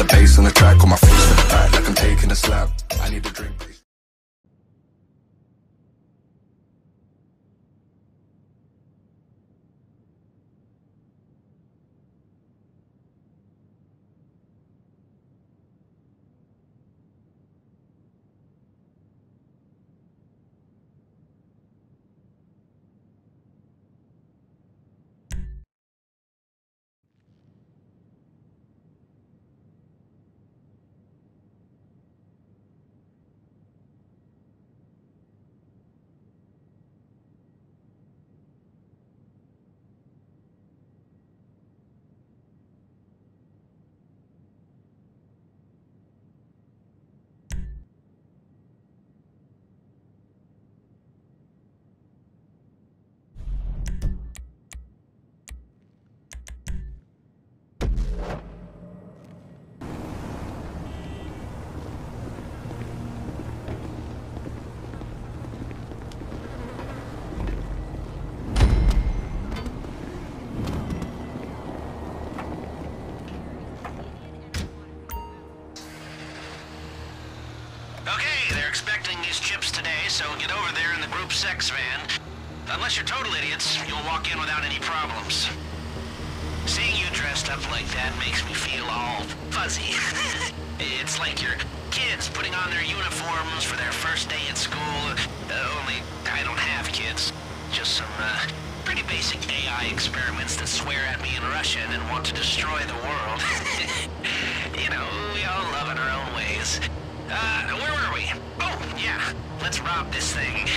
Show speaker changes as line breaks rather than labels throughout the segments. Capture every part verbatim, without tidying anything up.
the bass on the track, on my face to the back like I'm taking a slap. I need a drink.
Expecting these chips today, so get over there in the group sex van. Unless you're total idiots, you'll walk in without any problems. Seeing you dressed up like that makes me feel all fuzzy. It's like your kids putting on their uniforms for their first day at school. Uh, only I don't have kids. Just some uh, pretty basic A I experiments that swear at me in Russian and want to destroy the world. You know, we all love in our own ways. Uh, where were we? Oh, yeah. Let's rob this thing.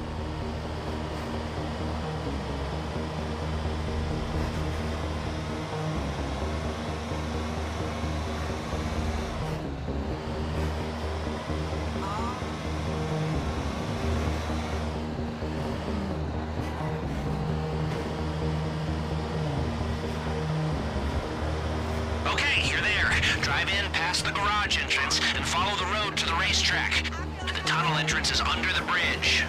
Okay, you're there. Drive in past the garage entrance and follow the road to the racetrack. The tunnel entrance is under the bridge.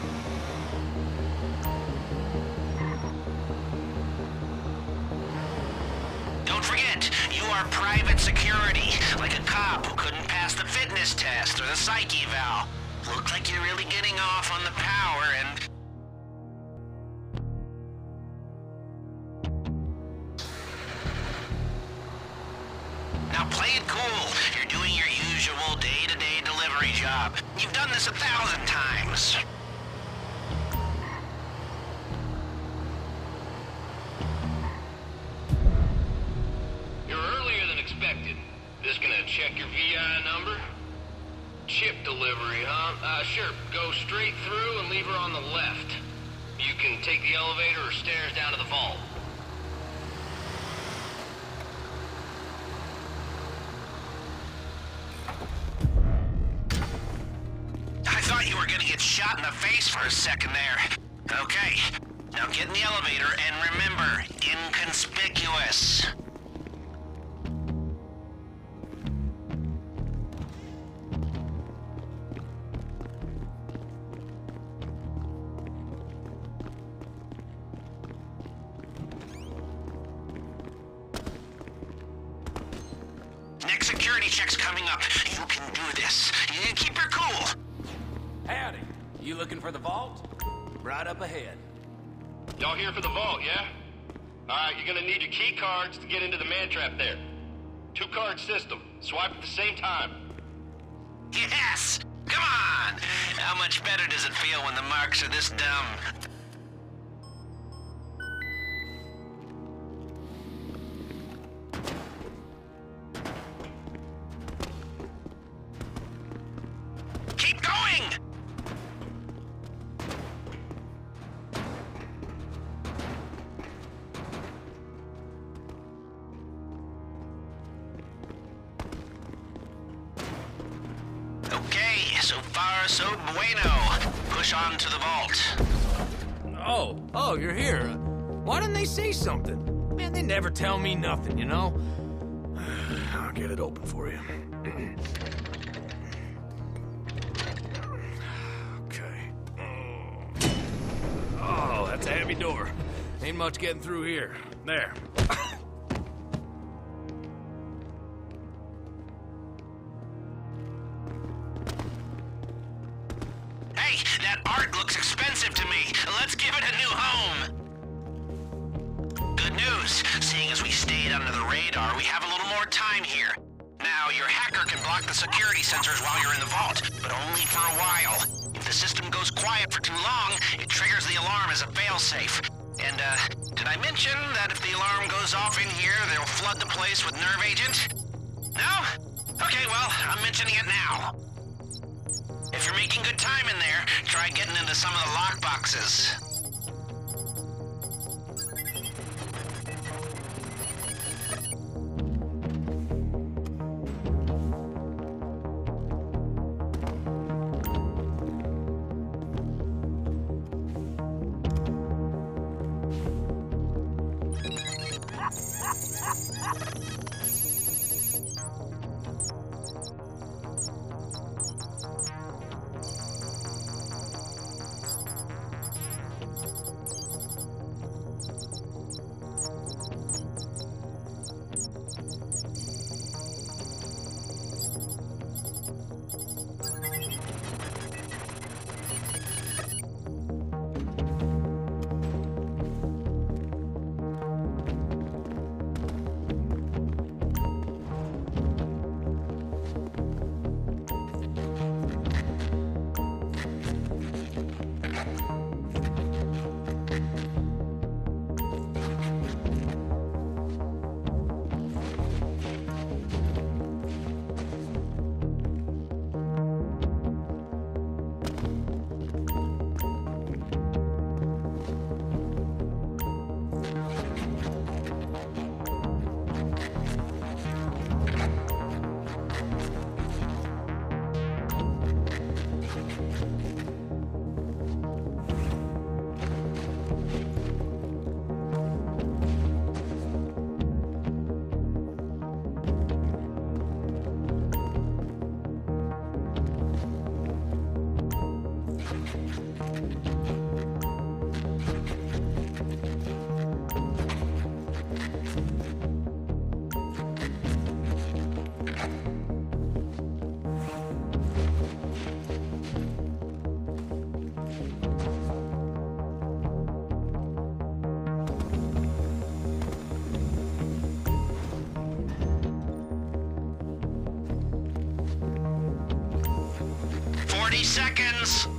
Don't forget, you are private security, like a cop who couldn't pass the fitness test or the psych eval. Look like you're really getting off on the power and... Now play it cool. You're doing your usual day-to-day delivery job. You've done this a thousand times.
You're earlier than expected. Just gonna check your V I number? Chip delivery, huh? Uh, sure. Go straight through and leave her on the left. You can take the elevator or stairs down to the vault.
I thought you were gonna get shot in the face for a second there. Okay, now get in the elevator and remember, inconspicuous. Next security check's coming up. You can do this. You keep your cool.
Howdy. You looking for the vault? Right up ahead.
Y'all here for the vault, yeah? Alright, you're gonna need your key cards to get into the man trap there. Two card system. Swipe at the same time.
Yes! Come on! How much better does it feel when the marks are this dumb? Keep going! Okay, so far so bueno. Push on to the vault.
Oh, oh, you're here. Why didn't they say something? Man, they never tell me nothing, you know? I'll get it open for you. Okay. Oh, that's a heavy door. Ain't much getting through here. There.
radar, we have a little more time here. Now, your hacker can block the security sensors while you're in the vault, but only for a while. If the system goes quiet for too long, it triggers the alarm as a failsafe. And, uh, did I mention that if the alarm goes off in here, they'll flood the place with nerve agent? No? Okay, well, I'm mentioning it now. If you're making good time in there, try getting into some of the lockboxes. Forty seconds.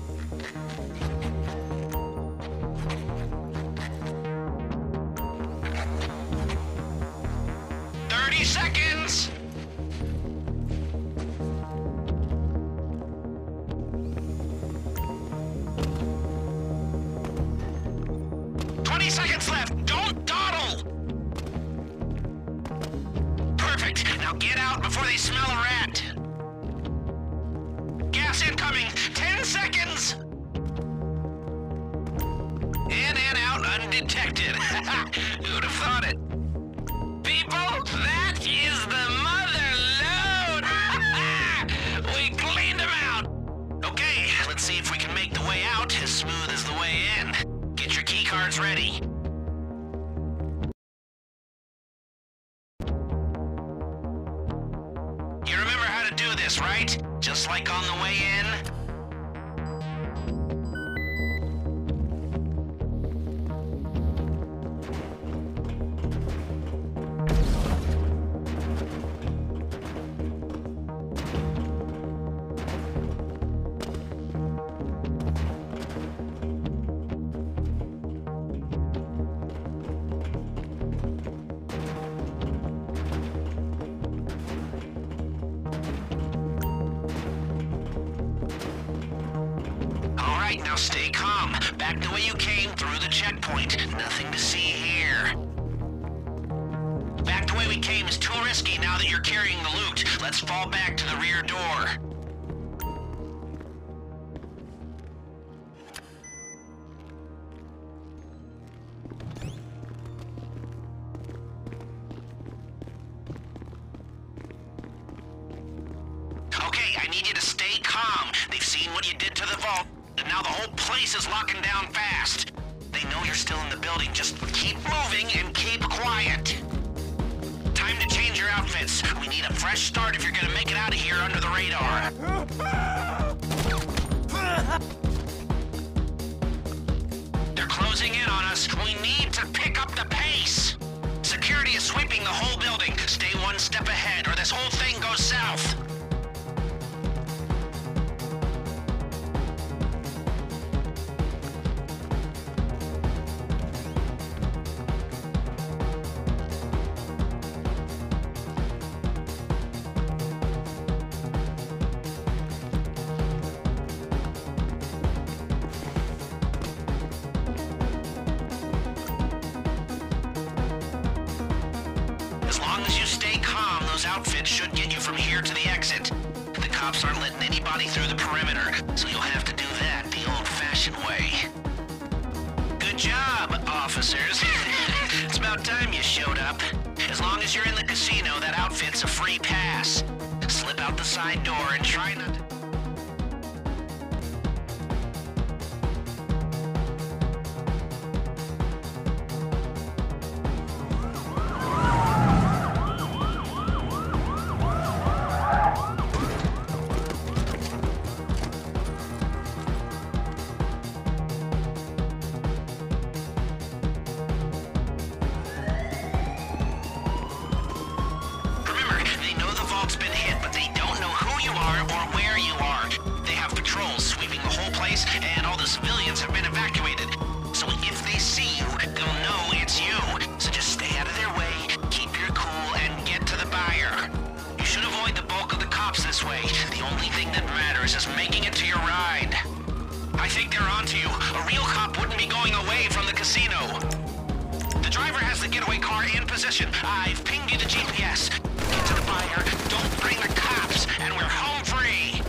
Thirty seconds. Twenty seconds left. Don't dawdle. Perfect. Now get out before they smell a rat. Gas incoming! Ten seconds! In and out undetected. Who'd have thought it? People, that is the mother load! We cleaned them out! Okay, let's see if we can make the way out as smooth as the way in. Get your keycards ready. You remember how to do this, right? Just like on the way in? Now stay calm. Back the way you came through the checkpoint. Nothing to see here. Back the way we came is too risky now that you're carrying the loot. Let's fall back to the rear door. Okay, I need you to stay calm. They've seen what you did to the vault. And now the whole place is locking down fast. They know you're still in the building. Just keep moving and keep quiet. Time to change your outfits. We need a fresh start if you're gonna make it out of here under the radar. They're closing in on us. We need to pick up the pace. Security is sweeping the whole building. to the exit. The cops aren't letting anybody through the perimeter, so you'll have to do that the old-fashioned way. Good job, officers. It's about time you showed up. As long as you're in the casino, that outfit's a free pass. Slip out the side door and try not to... and all the civilians have been evacuated. So if they see you, they'll know it's you. So just stay out of their way, keep your cool, and get to the buyer. You should avoid the bulk of the cops this way. The only thing that matters is making it to your ride. I think they're onto you. A real cop wouldn't be going away from the casino. The driver has the getaway car in position. I've pinged you the G P S. Get to the buyer, don't bring the cops, and we're home free.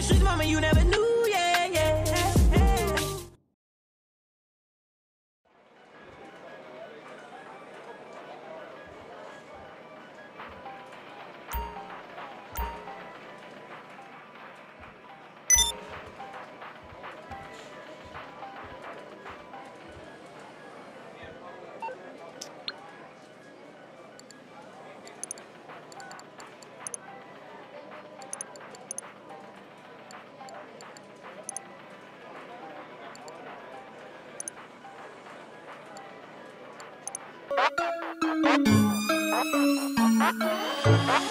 streets, mama, you never knew, yeah, yeah, yeah.
Thank you.